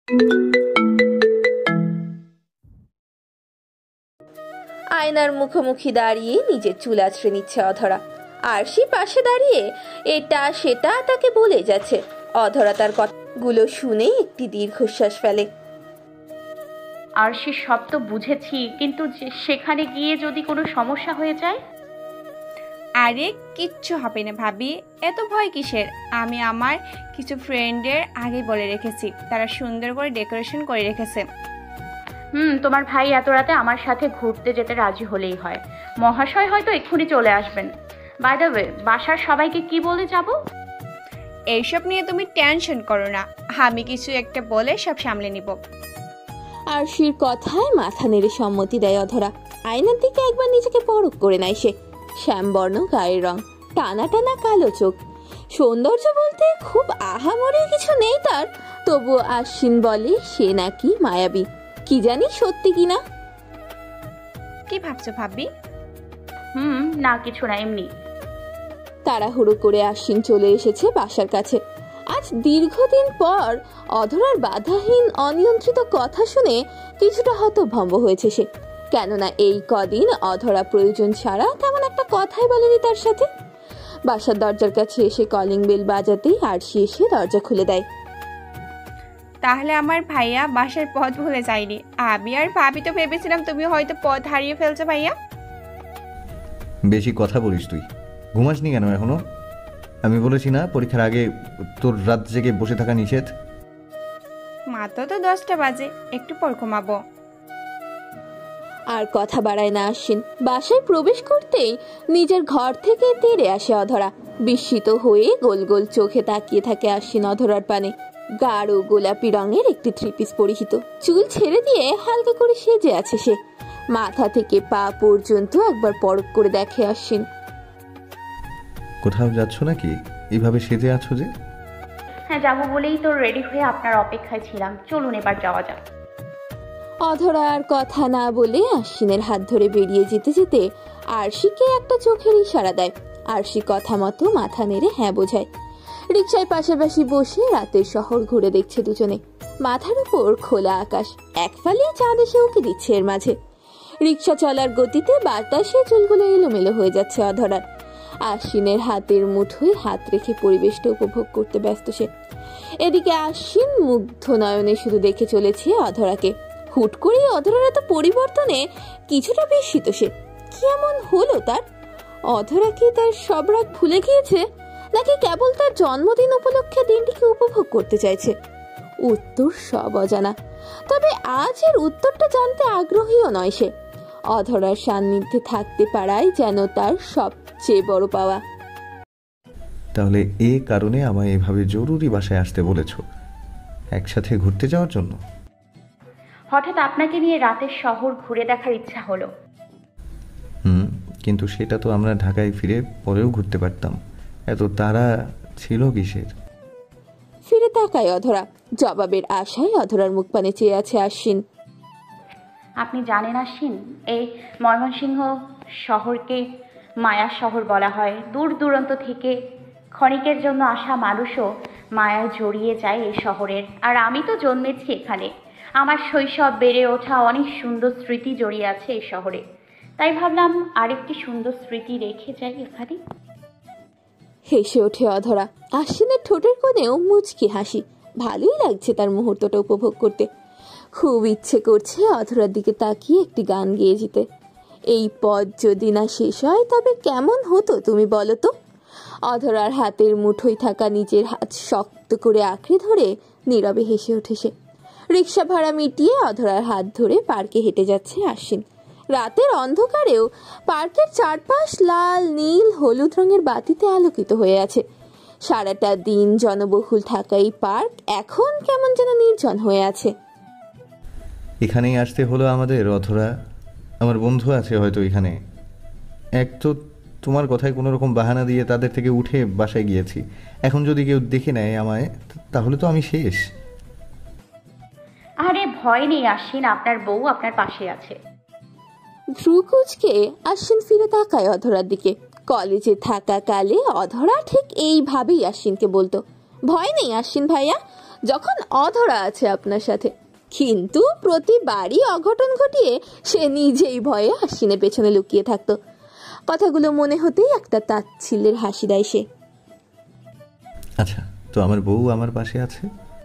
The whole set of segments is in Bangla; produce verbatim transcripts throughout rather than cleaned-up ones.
আয়নার মুখোমুখি দাঁড়িয়ে নিজের চুল আঁচড়ে নিচ্ছে অধরা। আরশি পাশে দাঁড়িয়ে এটা সেটা তাকে বলে যাচ্ছে। অধরা তার কথাগুলো শুনে একটি দীর্ঘশ্বাস ফেলে। আরশি সব তো বুঝেছি, কিন্তু সেখানে গিয়ে যদি কোনো সমস্যা হয়ে যায়? আরে কিচ্ছু হবে না ভাবি, এত ভয় কিসের? আমি আমার কিছু ফ্রেন্ডের আগেই বলে রেখেছি, তারা সুন্দর করে ডেকোরেশন করে রেখেছে। হুম তোমার ভাই এত রাতে আমার সাথে ঘুরতে যেতে রাজি হলেই হয়। মহাশয় হয়তো এক্ষুনি চলে আসবেন। বাই দ্য ওয়ে, বাসার সবাইকে কি বলে যাব? এইসব নিয়ে তুমি টেনশন করো না, আমি কিছু একটা বলে সব সামলে নিব। আরশির কথায় মাথা নেড়ে সম্মতি দেয় অধরা। আয়নার দিকে একবার নিজেকে পরখ করে নেয় সে। শ্যামবর্ণ গায়ের রং, টানা টানা কালো চোখ। সৌন্দর্য বলতে খুব আহামরি কিছু নেই তার, তবুও আশ্বিন বলে সে নাকি মায়াবী। কি জানি সত্যি কিনা। কি ভাবছো ভাবি? হুম না কিছু না, এমনি। তাড়াহুড়ো করে আশ্বিন চলে এসেছে বাসার কাছে। আজ দীর্ঘদিন পর অধরার বাধাহীন অনিয়ন্ত্রিত কথা শুনে কিছুটা হতভম্ব হয়েছে সে। কেননা এই কদিন অধরা প্রয়োজন ছাড়া তেমন একটা কথাই বলেনি তার সাথে। বাসার দরজার কাছে এসে কলিং বেল বাজাতেই আরশি এসে দরজা খুলে দেয়। তাহলে আমার ভাইয়া বাসার পথ ভুলে যায়নি। আমি আর ভাবি তো ভেবেছিলাম তুমি হয়তো পথ হারিয়ে ফেলছো ভাইয়া। বেশি কথা বলিস তুই। ঘুমাসনি কেন এখনো? আমি বলেছি না পরীক্ষার আগে তোর রাত জেগে বসে থাকা নিষেধ। মাত্র তো দশটা বাজে, একটু পর ঘুমাবো। আর কথা বাড়ায় না আশ্বিন। বাসায় প্রবেশ করতেই নিজের ঘর থেকে তেড়ে আসে অধরা। বিস্মিত হয়ে গোল গোল চোখে তাকিয়ে থাকে আশ্বিন অধরার পানে। গাঢ় গোলাপি রঙের একটি থ্রি পিস পরিহিত, চুল ছেড়ে দিয়ে হালকা করে সেজে আছে সে। মাথা থেকে পা পর্যন্ত একবার পরখ করে দেখে আশ্বিন। কোথাও যাচ্ছ নাকি? এইভাবে সেজে আছো যে? হ্যাঁ যাবো বলেই তো রেডি হয়ে আপনার অপেক্ষায় ছিলাম। চলুন এবার যাওয়া যাক। অধরা আর কথা না বলে আশ্বিনের হাত ধরে বেরিয়ে যেতে যেতে আরশিকে একটা চোখের ইশারা দেয়। আরশি কথা মতো মাথা নেড়ে হ্যাঁ বোঝায়। রিকশায় পাশাপাশি বসে রাতের শহর ঘুরে দেখছে দুজনে। মাথার উপর খোলা আকাশ, এক ফালিয়ে চাঁদ এসে উঁকি দিচ্ছে এর মাঝে। রিকশা চলার গতিতে বাতাসে চুলগুলো এলোমেলো হয়ে যাচ্ছে অধরার। আশ্বিনের হাতের মুঠোয় হাত রেখে পরিবেশটা উপভোগ করতে ব্যস্ত সে। এদিকে আশ্বিন মুগ্ধ নয়নে শুধু দেখে চলেছে অধরাকে। হুট করে অধরার এত পরিবর্তনে কিছুটা বিস্মিত সে। কি এমন হলো তার? অধরা কি তার সব রাগ ভুলে গিয়েছে, নাকি কেবল তার জন্মদিন উপলক্ষে দিনটিকে উপভোগ করতে চাইছে? উত্তর সব অজানা, তবে আজ এর উত্তরটা জানতে আগ্রহীও নয় সে। অধরার সান্নিধ্যে থাকতে পারাই যেন তার সবচেয়ে বড় পাওয়া। তাহলে এ কারণে আমায় এভাবে জরুরি বাসায় আসতে বলেছো, একসাথে ঘুরতে যাওয়ার জন্য? হঠাৎ আপনাকে নিয়ে রাতের শহর ঘুরে দেখার ইচ্ছা হলো। হুম, কিন্তু সেটা তো আমরা ঢাকায় ফিরে পরেও ঘুরতে পারতাম। এত তাড়া ছিল কিসের? ফিরে তাকায় অধরা। জবাবের আশায় অধরার মুখ পানে চেয়ে আছে আশ্বিন। আপনি জানেন আশ্বিন, এই ময়মনসিংহ শহরকে মায়ার শহর বলা হয়। দূর দূরান্ত থেকে ক্ষণিকের জন্য আসা মানুষও মায়ায় জড়িয়ে যায় এই শহরের। আর আমি তো জন্মেছি এখানে। আমার শৈশব, বেড়ে ওঠা অনেক সুন্দর স্মৃতি জড়িয়ে আছে এই শহরে। তাই ভাবলাম আরেকটি সুন্দর স্মৃতি রেখে যাই এখানে। হেসে ওঠে অধরা। আশ্বিনের ঠোঁটের কোণেও মুচকি হাসি। ভালোই লাগছে তার মুহূর্তটা উপভোগ করতে। খুব ইচ্ছে করছে অধরার দিকে তাকিয়ে একটি গান গেয়ে যেতে। এই পথ যদি না শেষ হয় তবে কেমন হতো তুমি বলো তো? অধরার হাতের মুঠোয় থাকা নিজের হাত শক্ত করে আঁকড়ে ধরে নীরবে হেসে ওঠে সে। রিক্সা ভাড়া মিটিয়ে অধরার হাত ধরে পার্কে হেঁটে যাচ্ছে আশ্বিন। রাতের অন্ধকারেও পার্কের চারপাশ লাল, নীল, হলুদ রঙের বাতিতে আলোকিত হয়ে আছে। সারাটা দিন জনবহুল থাকা এই পার্ক এখন কেমন যেন নির্জন হয়ে আছে। এখানেই আসতে হলো আমাদের অধরা। আমার বন্ধু আছে হয়তো এখানে। এক তো তোমার কথায় কোনো রকম বাহানা দিয়ে তাদের থেকে উঠে বাসায় গিয়েছি। এখন যদি কেউ দেখে নেয় আমায়, তাহলে তো আমি শেষ। আরে ভয় নেই আশ্বিন, আপনার বউ আপনার পাশে আছে। ভ্রুকুচকে আশ্বিন ফিরে তাকায় অধরার দিকে। কলেজে থাকা কালে অধরা ঠিক এইভাবেই আশ্বিনকে বলতো, ভয় নেই আশ্বিন ভাইয়া, যখন অধরা আছে আপনার সাথে। কিন্তু প্রতিবারই অঘটন ঘটিয়ে সে নিজেই ভয়ে আশ্বিনের পেছনে লুকিয়ে থাকতো। কথাগুলো মনে হতেই একটা তাচ্ছিল্যের হাসি দেয় সে। আচ্ছা, তো আমার বউ আমার পাশে আছে?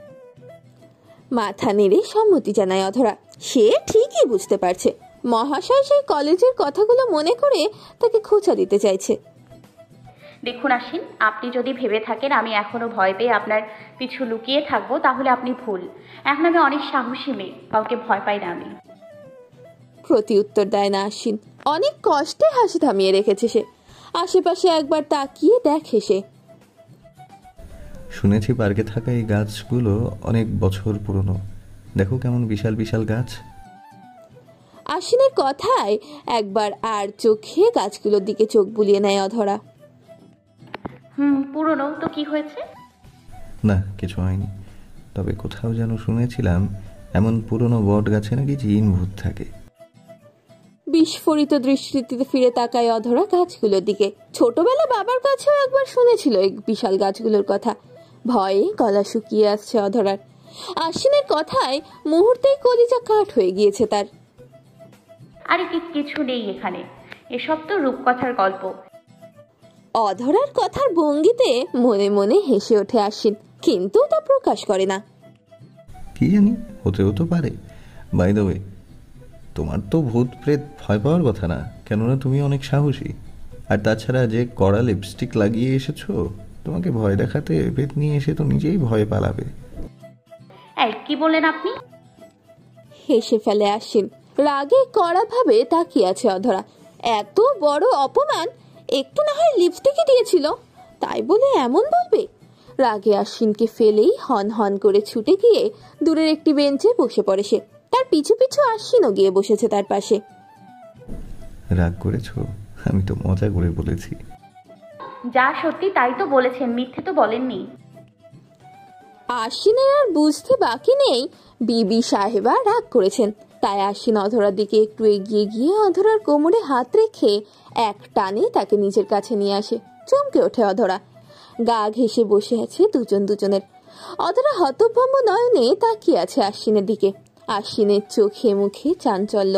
মাথা নেড়ে সম্মতি জানায় অধরা। সে ঠিকই বুঝতে পারছে মহাশয় সেই কলেজের কথাগুলো মনে করে তাকে খোঁচা দিতে চাইছে। দেখুন আশ্বিন, আপনি যদি ভেবে থাকেন আমি এখনো ভয় পেয়ে আপনার পিছু লুকিয়ে থাকবো, তাহলে আপনি ভুল। এখন আমি অনেক সাহসী মেয়ে, কাউকে ভয় পাই না আমি। প্রতি উত্তর দেয় না আশ্বিন। অনেক কষ্টে হাসি থামিয়ে রেখেছে সে। আশেপাশে একবার তাকিয়ে দেখে সে। শুনেছি পার্কে থাকা এই গাছগুলো অনেক বছর পুরনো। দেখো কেমন বিশাল বিশাল গাছ। আশ্বিনের কথায় একবার আর চোখে গাছগুলোর দিকে চোখ বুলিয়ে নেয় অধরা। হুম, পুরনো তো কি হয়েছে? না, কিছু হয়নি। তবে কোথাও যেন শুনেছিলাম এমন পুরনো বট গাছে নাকি জিন ভূত থাকে। বিস্ফোরিত দৃষ্টিতে ফিরে তাকায় অধরা গাছগুলোর দিকে। ছোটবেলা বাবার কাছেও একবার শুনেছিল এই বিশাল গাছগুলোর কথা। ভয়ে গলা শুকিয়ে আসছে অধরার। আশ্বিনের কথায় মুহূর্তেই কলিজা কাঠ হয়ে গিয়েছে তার। আরে কি কিছু নেই এখানে, এসব তো রূপকথার গল্প। অধরার কথার ভঙ্গিতে মনে মনে হেসে ওঠে আশ্বিন, কিন্তু তা প্রকাশ করে না। কি জানি, হতেও তো পারে। বাই দ্য ওয়ে, তোমার তো ভূত প্রেত ভয় পাওয়ার কথা না, কেননা তুমি অনেক সাহসী। আর তাছাড়া যে কড়া লিপস্টিক লাগিয়ে এসেছো, তোমাকে ভয় দেখাতে পেট নিয়ে এসে তো নিজেই ভয় পালাবে। এই কি বললেন আপনি? হেসে ফেলে আশ্বিন। রাগে কড়া ভাবে তাকিয়ে আছে অধরা। এত বড় অপমান! একটু না হয় লিপস্টিকই দিয়েছিল, তাই বলে এমন বলবে? রাগে আশ্বিনকে ফেলেই হন হন করে ছুটে গিয়ে দূরের একটি বেঞ্চে বসে পড়ে সে। তার পিছু পিছু আশ্বিনও গিয়ে বসেছে তার পাশে। রাগ করেছো? আমি তো মজা করে বলেছি। যা সত্যি তাই তো বলেছেন, মিথ্যে তো বলেননি। আশ্বিনের আর বুঝতে বাকি নেই বিবি সাহেবা রাগ করেছেন। তাই আশ্বিন অধরার দিকে একটু এগিয়ে গিয়ে অধরার কোমরে হাত রেখে এক টানে তাকে নিজের কাছে নিয়ে আসে। চমকে ওঠে অধরা। গা ঘেঁষে বসে আছে দুজন দুজনের। অধরা হতভম্ব নয়নে তাকিয়ে আছে আশ্বিনের দিকে। আশ্বিনের চোখে মুখে চাঞ্চল্য।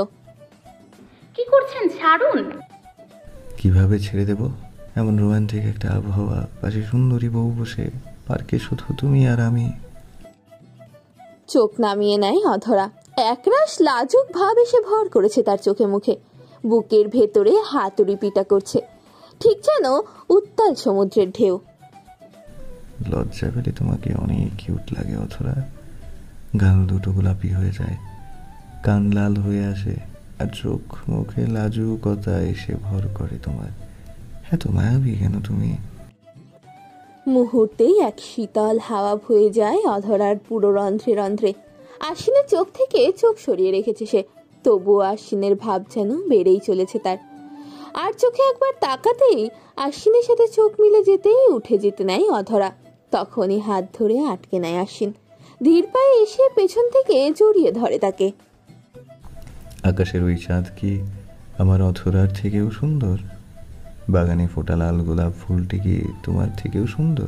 কি করছেন? ছাড়ুন। কিভাবে ছেড়ে দেব? এমন রোমান্টিক একটা আবহাওয়া, পাশে সুন্দরী বউ বসে, পার্কে শুধু তুমি আর আমি। চোখ নামিয়ে নেয় অধরা। একরাশ লাজুক ভাব এসে ভর করেছে তার চোখে মুখে। বুকের ভেতরে হাতুড়ি পিটা করছে, ঠিক যেন উত্তাল সমুদ্রের ঢেউ। লজ্জা পেলে তোমাকে অনেক কিউট লাগে অধরা। গাল দুটো গোলাপি হয়ে যায়, কান লাল হয়ে আসে, আর চোখ মুখে লাজুকতা এসে ভর করে তোমার। এত মায়াবী কেন তুমি? মুহূর্তেই এক শীতল হাওয়া বয়ে যায় অধরার পুরো রন্ধ্রে রন্ধ্রে। আশ্বিনের চোখ থেকে চোখ সরিয়ে রেখেছে সে, তবুও আশ্বিনের ভাব যেন বেড়েই চলেছে তার। আর চোখে একবার তাকাতেই আশ্বিনের সাথে চোখ মিলে যেতেই উঠে যেতে নেয় অধরা। তখনই হাত ধরে আটকে নেয় আশ্বিন। ধীর পায়ে এসে পেছন থেকে জড়িয়ে ধরে তাকে। আকাশের ওই চাঁদ কি আমার অধরার থেকেও সুন্দর? বাগানে ফোটা লাল গোলাপ ফুলটি কি তোমার থেকেও সুন্দর?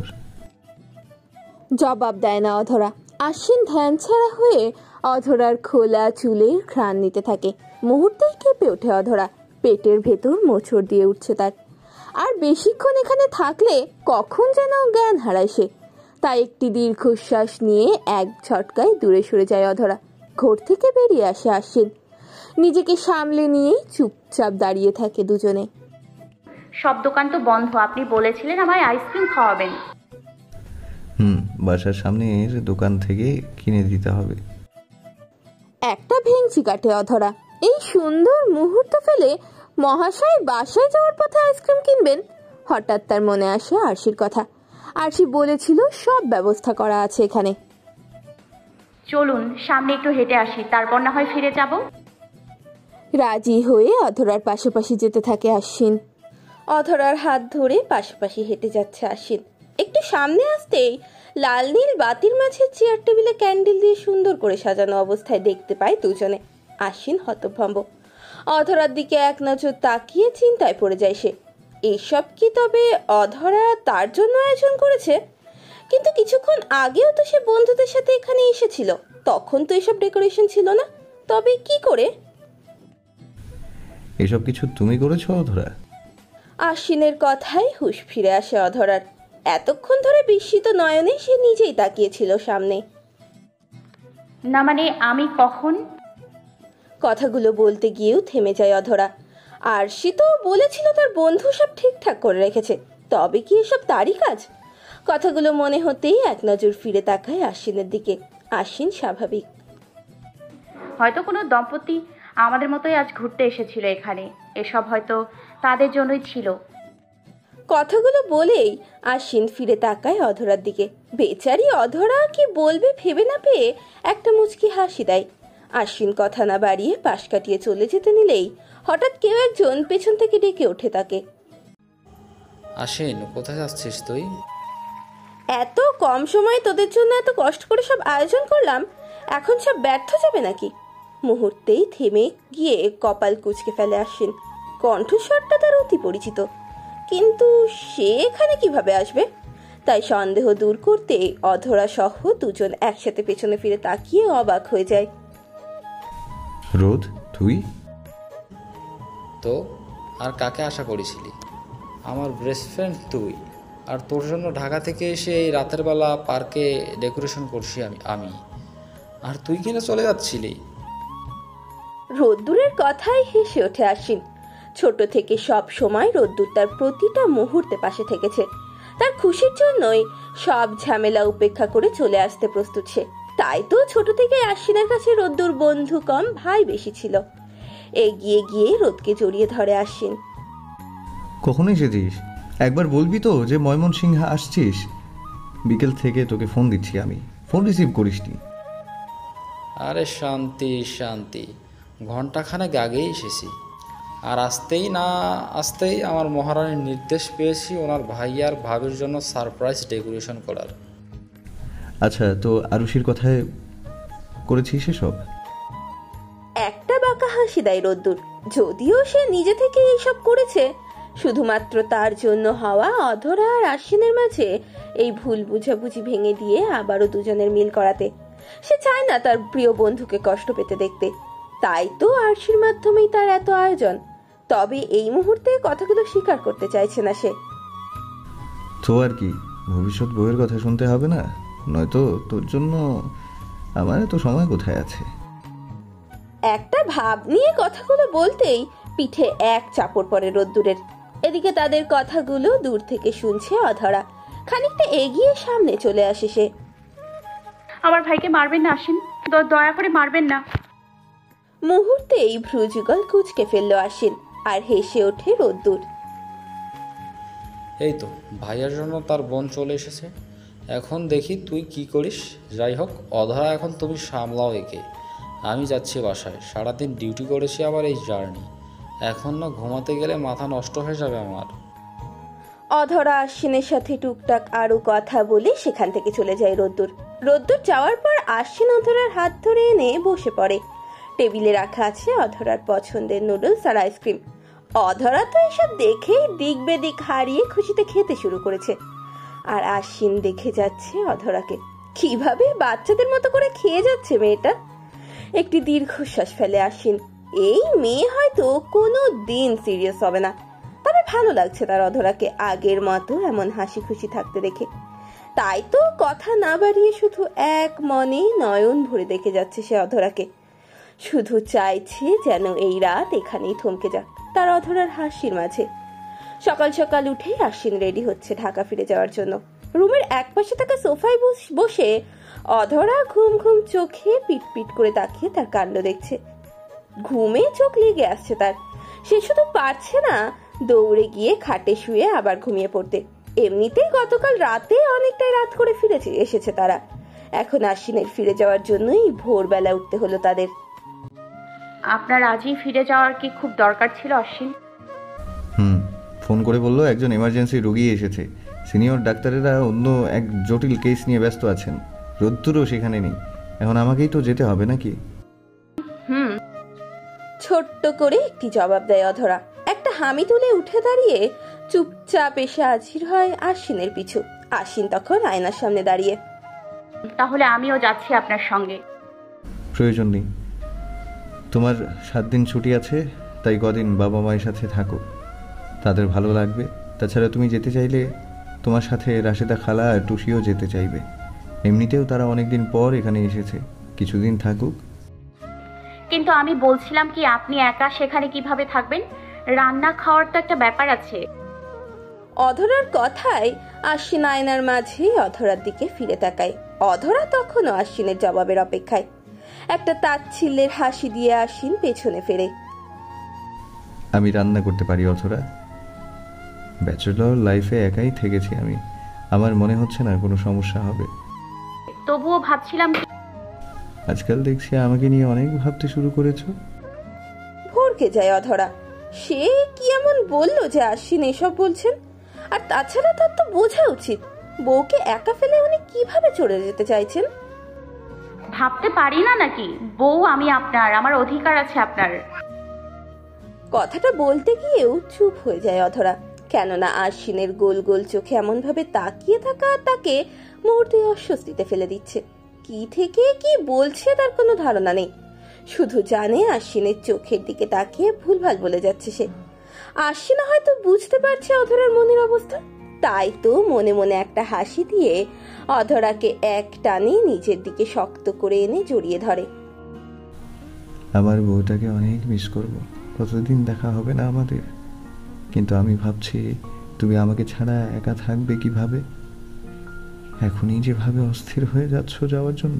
জবাব দেয় না অধরা। আশ্বিন ধ্যান ছাড়া হয়ে অধরার খোলা চুলের ঘ্রাণ নিতে থাকে। মুহূর্তেই কেঁপে ওঠে অধরা। পেটের ভেতর মোচড় দিয়ে উঠছে তার। আর বেশিক্ষণ এখানে থাকলে কখন যেন জ্ঞান হারায় সে। তাই একটি দীর্ঘশ্বাস নিয়ে এক ঝটকায় দূরে সরে যায় অধরা। ঘর থেকে বেরিয়ে আসে আশ্বিন। নিজেকে সামলে নিয়েই চুপচাপ দাঁড়িয়ে থাকে দুজনে। সব দোকান তো বন্ধ, আপনি বলেছিলেন আমায় আইসক্রিম খাওয়াবেন। হুম, বাসার সামনে এসে দোকান থেকে কিনে দিতে হবে। একটা ভেঙচি কাটে অধরা। এই সুন্দর মুহূর্ত ফেলে মহাশয় বাসায় যাওয়ার পথে আইসক্রিম কিনবেন? হঠাৎ তার মনে আসে আরশির কথা। আরশি বলেছিল সব ব্যবস্থা করা আছে এখানে। চলুন সামনে একটু হেঁটে আসি, তারপর না হয় ফিরে যাব। রাজি হয়ে অধরার পাশাপাশি যেতে থাকে আশ্বিন। অধরার হাত ধরে পাশাপাশি হেঁটে যাচ্ছে আশ্বিন। একটু সামনে আসতেই লাল নীল বাতির মাঝে চেয়ার টেবিলে ক্যান্ডেল দিয়ে সুন্দর করে সাজানো অবস্থায় দেখতে পায় দুজনে। আশ্বিন হতভম্ব। অধরার দিকে এক নজর তাকিয়ে চিন্তায় পড়ে যায় সে। এইসব কি তবে অধরা তার জন্য আয়োজন করেছে? কিন্তু কিছুক্ষণ আগেও তো সে বন্ধুদের সাথে এখানে এসেছিল, তখন তো এসব ডেকোরেশন ছিল না। তবে কি করে? এসব কিছু তুমি করেছো অধরা? আশ্বিনের কথায় হুঁশ ফিরে আসে অধরার। এতক্ষণ ধরে বিস্মিত নয়নে সে নিজেই তাকিয়েছিল সামনে। না মানে আমি কখন? কথাগুলো বলতে গিয়েও থেমে যায় অধরা। আরশি তো বলেছিল তার বন্ধু সব ঠিকঠাক করে রেখেছে, তবে কি এসব তারই কাজ? কথাগুলো মনে হতেই এক নজর ফিরে তাকায় আশ্বিনের দিকে। আশ্বিন স্বাভাবিক। হয়তো কোনো দম্পতি আমাদের মতোই আজ ঘুরতে এসেছিল এখানে, এসব হয়তো তাদের জন্যই ছিল। কথাগুলো বলেই আশ্বিন ফিরে তাকায় অধরার দিকে। বেচারি অধরা কি বলবে ভেবে না পেয়ে একটা মুচকি হাসি দেয়। আশ্বিন কথা না বাড়িয়ে পাশ কাটিয়ে চলে যেতে নিলেই হঠাৎ কেউ একজন পেছন থেকে ডেকে ওঠে তাকে। আশ্বিন, কোথায় যাচ্ছিস তুই? এত কম সময়ে তোদের জন্য এত কষ্ট করে সব আয়োজন করলাম, এখন সব ব্যর্থ যাবে নাকি? মুহূর্তেই থেমে গিয়ে কপাল কুঁচকে ফেলে আশ্বিন। কণ্ঠস্বরটা তার অতি পরিচিত, কিন্তু সে এখানে কিভাবে আসবে? তাই সন্দেহ দূর করতে অধরা সহ দুজন একসাথে পেছনে ফিরে তাকিয়ে অবাক হয়ে যায়। রোদ, তুই? তো আর কাকে আশা করেছিলি? আমার বেস্ট ফ্রেন্ড তুই, আর তোর জন্য ঢাকা থেকে এসে এই রাতের বেলা পার্কে ডেকোরেশন করছি আমি আমি আর তুই কিনা চলে যাচ্ছিলি। রোদ্দুরের কথাই হেসে ওঠে আশ্বিন। ছোট থেকে সব সময় রোদ্দুর তার প্রতিটা মুহূর্তে পাশে থেকেছে। তার খুশির জন্যই সব ঝামেলা উপেক্ষা করে চলে আসতে প্রস্তুত সে। তাই তো ছোট থেকে আশ্বিনের কাছে রোদ্দুর বন্ধু কম ভাই বেশি ছিল। এগিয়ে গিয়ে রোদকে জড়িয়ে ধরে আশ্বিন। কখন এসেছিস? একবার বলবি তো যে ময়মনসিংহে আসছিস? বিকেল থেকে তোকে ফোন দিচ্ছি, আমি ফোন রিসিভ করিসনি। আরে শান্তি শান্তি, ঘন্টাখানেক আগেই এসেছি। আর আসতেই না আসতেই আমার মহারানীর নির্দেশ পেয়েছি ওনার ভাই আর ভাবির জন্য সারপ্রাইজ ডেকোরেশন করার। আচ্ছা, তো আরুষির কথায় করেছিস এসব? একটা বাঁকা হাসি দেয় রোদ্দুর। যদিও সে নিজে থেকে এইসব করেছে, শুধুমাত্র তার জন্য হওয়া অধরা আর আশ্বিনের মাঝে এই ভুল বুঝাবুঝি ভেঙে দিয়ে আবারও দুজনের মিল করাতে। সে চায় না তার প্রিয় বন্ধুকে কষ্ট পেতে দেখতে, তাই তো আরশির মাধ্যমেই তার এত আয়োজন। তবে এই মুহূর্তে কথাগুলো স্বীকার করতে চাইছে না সে। তো আর কি, ভবিষ্যৎ বউয়ের কথা শুনতে হবে না? নয়তো তোর জন্য আমার এত সময় কোথায় আছে? একটা ভাব নিয়ে কথাগুলো বলতেই পিঠে এক চাপড় পড়ে রোদ্দুরের। এদিকে তাদের কথাগুলো দূর থেকে শুনছে অধরা। খানিকটা এগিয়ে সামনে চলে আসে সে। আমার ভাইকে মারবেন না আশ্বিন, দয়া করে মারবেন না। মুহূর্তেই ভ্রুযুগল কুঁচকে ফেলল আশ্বিন, আর হেসে ওঠে রোদ্দুর। এই তো ভাইয়ের জন্য তার বোন চলে এসেছে, এখন দেখি তুই কি করিস। যাই হোক অধরা, এখন তুমি সামলাও একে। আমি যাচ্ছি বাসায়, সারাদিন ডিউটি করেছি আবার এই জার্নি, এখন না ঘুমাতে গেলে মাথা নষ্ট হয়ে যাবে আমার। অধরা আশ্বিনের সাথে টুকটাক আরো কথা বলে সেখান থেকে চলে যায় রোদ্দুর। রোদ্দুর যাওয়ার পর আশ্বিন অধরার হাত ধরে এনে বসে পড়ে। টেবিলে রাখা আছে অধরার পছন্দের নুডলস আর আইসক্রিম। অধরা তো এসব দেখে দিক বেদিক হারিয়ে খুশিতে খেতে শুরু করেছে। আর আশ্বিন দেখে যাচ্ছে অধরাকে, কিভাবে বাচ্চাদের মতো করে খেয়ে যাচ্ছে মেয়েটা। একটি দীর্ঘশ্বাস ফেলে আশ্বিন। এই মেয়ে হয়তো কোনো দিন সিরিয়াস হবে না, তবে ভালো লাগছে তার অধরাকে আগের মতো এমন হাসি খুশি থাকতে দেখে। তাই তো কথা না বাড়িয়ে শুধু এক মনে নয়ন ভরে দেখে যাচ্ছে সে অধরাকে। শুধু চাইছে যেন এই রাত এখানেই থমকে যাক তার অধরার হাসির মাঝে। সকাল সকাল উঠে আশ্বিন রেডি হচ্ছে ঢাকা ফিরে যাওয়ার জন্য। রুমের এক পাশে থাকা সোফায় বসে অধরা ঘুম ঘুম চোখে পিট পিট করে তাকিয়ে তার কাণ্ড দেখছে। ঘুমে চোখ লেগে আসছে তার। সে শুধু পারছে না দৌড়ে গিয়ে খাটে শুয়ে আবার ঘুমিয়ে পড়তে। এমনিতেই গতকাল রাতে অনেকটাই রাত করে ফিরেছে এসেছে তারা। এখন আশ্বিনের ফিরে যাওয়ার জন্যই ভোরবেলা উঠতে হলো তাদের। আপনার আজই ফিরে যাওয়ার কি খুব দরকার ছিল অশ্বিন? হুম, ফোন করে বললো একজন এমার্জেন্সি রোগী এসেছে। সিনিয়র ডাক্তারেরা অন্য এক জটিল কেস নিয়ে ব্যস্ত আছেন। রোদ্দুরও সেখানে নেই, এখন আমাকেই তো যেতে হবে নাকি? হুম, ছোট্ট করে একটি জবাব দেয় অধরা। একটা হামি তুলে উঠে দাঁড়িয়ে চুপচাপ এসে হাজির হয় আশ্বিনের পিছু। আশ্বিন তখন আয়নার সামনে দাঁড়িয়ে। তাহলে আমিও যাচ্ছি আপনার সঙ্গে। প্রয়োজন নেই, তোমার সাত দিন ছুটি আছে, তাই কদিন বাবা মায়ের সাথে থাকো, তাদের ভালো লাগবে। তাছাড়া তুমি যেতে চাইলে তোমার সাথে রাশেদা খালা আর টুসিও যেতে চাইবে। এমনিতেও তারা অনেকদিন পর এখানে এসেছে, কিছুদিন থাকুক। কিন্তু আমি বলছিলাম কি, আপনি একা সেখানে কিভাবে থাকবেন? রান্না খাওয়ার তো একটা ব্যাপার আছে। অধরার কথায় আশ্বিন আয়নার মাঝেই অধরার দিকে ফিরে তাকায়। অধরা তখনও আশ্বিনের জবাবের অপেক্ষায়। একটা তাচ্ছিল্যের হাসি দিয়ে আশ্বিন পেছনে ফেরে। আমি রান্না করতে পারি অথরা, ব্যাচেলর লাইফে একাই থেকেছি আমি, আমার মনে হচ্ছে না কোনো সমস্যা হবে। তবুও ভাবছিলাম কি, আজকাল দেখছি আমাকে নিয়ে অনেক ভাবতে শুরু করেছো। ভরকে যায় অধরা। সে কি এমন বলল যে আশ্বিন এসব বলছেন? আর তাছাড়া তার তো বোঝা উচিত বউকে একা ফেলে উনি কিভাবে চলে যেতে চাইছেন। ভাবতে পারি না নাকি? বউ আমি আপনার, আমার অধিকার আছে আপনার। কথাটা বলতে গিয়েও চুপ হয়ে যায় অধরা, কেননা আশ্বিনের গোল গোল চোখে এমন ভাবে তাকিয়ে থাকা তাকে মুহূর্তে অস্বস্তিতে ফেলে দিচ্ছে। কি থেকে কি বলছে তার কোনো ধারণা নেই, শুধু জানে আশ্বিনের চোখের দিকে তাকিয়ে ভুলভাল বলে যাচ্ছে সে। আশ্বিনা হয়তো বুঝতে পারছে অধরার মনের অবস্থা, তাই তো মনে মনে একটা হাসি দিয়ে অধরাকে এক টানে নিজের দিকে শক্ত করে এনে জড়িয়ে ধরে। আমার বউটাকে অনেক মিস করব, কতদিন দেখা হবে না আমাদের। কিন্তু আমি ভাবছি তুমি আমাকে ছাড়া একা থাকবে কিভাবে? এখনই যেভাবে অস্থির হয়ে যাচ্ছ যাওয়ার জন্য।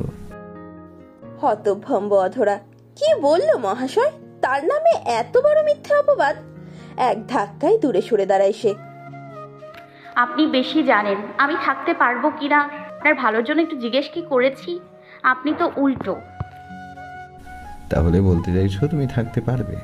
হতভম্ব অধরা, কি বলল মহাশয়? তার নামে এত বড় মিথ্যে অপবাদ! এক ধাক্কায় দূরে সরে দাঁড়ায় সে। আপনি বেশি জানেন আমি থাকতে পারবো কিনা। আপনার ভালোর জন্য একটু জিজ্ঞেস কি করেছি, আপনি তো উল্টো। তাহলে বলতে চাইছো তুমি থাকতে পারবে?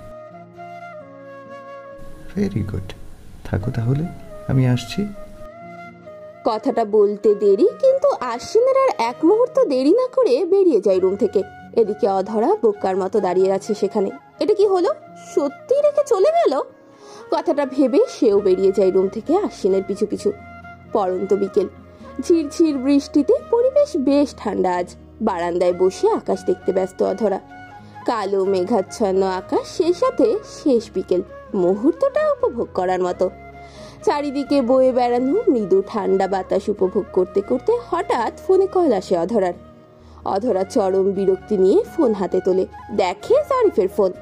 ভেরি গুড, থাকো তাহলে, আমি আসছি। কথাটা বলতে দেরি, কিন্তু আশ্বিনের আর এক মুহূর্ত দেরি না করে বেরিয়ে যায় রুম থেকে। এদিকে অধরা বোকার মতো দাঁড়িয়ে আছে সেখানে। এটা কি হলো? সত্যি রেখে চলে গেল? কথাটা ভেবে সেও বেরিয়ে যায় রুম থেকে আশ্বিনের পিছু পিছু। পরন্ত বিকেল, ঝিরঝির বৃষ্টিতে পরিবেশ বেশ ঠান্ডা আজ। বারান্দায় বসে আকাশ দেখতে ব্যস্ত অধরা। কালো মেঘাচ্ছন্ন আকাশ, সেই সাথে শেষ বিকেল, মুহূর্তটা উপভোগ করার মতো। চারিদিকে বয়ে বেড়ানো মৃদু ঠান্ডা বাতাস উপভোগ করতে করতে হঠাৎ ফোনে কল আসে অধরার। অধরা চরম বিরক্তি নিয়ে ফোন হাতে তোলে, দেখে জারিফের ফোন।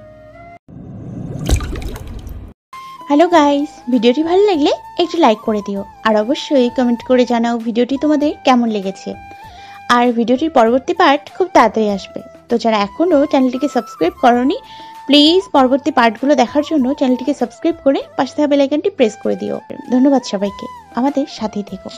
হ্যালো গাইস, ভিডিওটি ভালো লাগলে একটু লাইক করে দিও, আর অবশ্যই কমেন্ট করে জানাও ভিডিওটি তোমাদের কেমন লেগেছে। আর ভিডিওটির পরবর্তী পার্ট খুব তাড়াতাড়ি আসবে, তো যারা এখনও চ্যানেলটিকে সাবস্ক্রাইব করোনি প্লিজ পরবর্তী পার্টগুলো দেখার জন্য চ্যানেলটিকে সাবস্ক্রাইব করে পাশে থাকা বেল আইকনটি প্রেস করে দিও। ধন্যবাদ সবাইকে, আমাদের সাথেই থেকো।